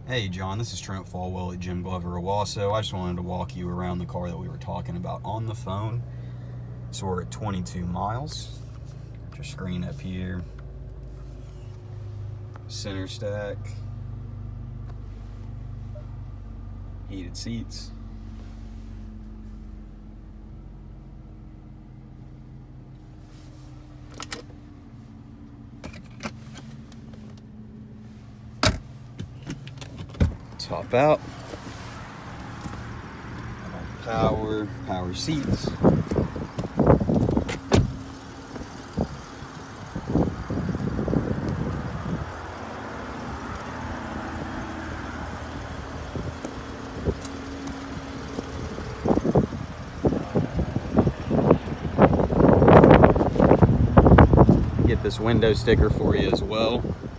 Hey John, this is Trent Falwell at Jim Glover Owasso. I just wanted to walk you around the car that we were talking about on the phone. So we're at 22 miles. Just screen up here. Center stack. Heated seats. Top out. Power seats. Get this window sticker for you as well.